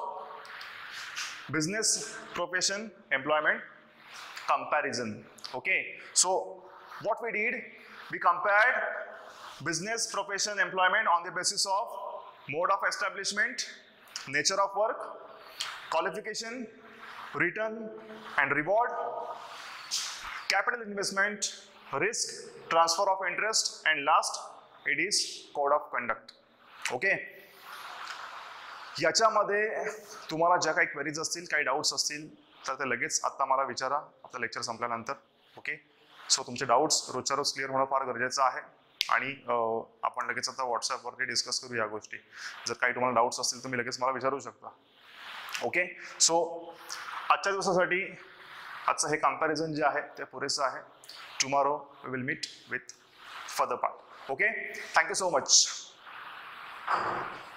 business, profession, employment, comparison. Okay, so what we did, we compared business, profession, employment on the basis of mode of establishment, nature of work, qualification, return and reward, capital investment, risk, transfer of interest, and last it is code of conduct. Okay, याच्यामध्ये तुम्हाला ज्या काही queries असतील, काही doubts असतील तर ते लगेच आत्ता मला विचारा आपलं लेक्चर संपल्यानंतर. ओके, सो तुमचे डाऊट्स रोजच्या रोज क्लिअर होणं फार गरजेचं आहे आणि आपण लगेच आता व्हॉट्सॲपवरती डिस्कस करू या गोष्टी. जर काही तुम्हाला डाऊट्स असतील तुम्ही लगेच मला विचारू शकता. ओके, सो आजच्या दिवसासाठी आजचं हे कम्पॅरिझन जे आहे ते पुरेसं आहे. Tomorrow we will meet with further part. Okay, thank you so much.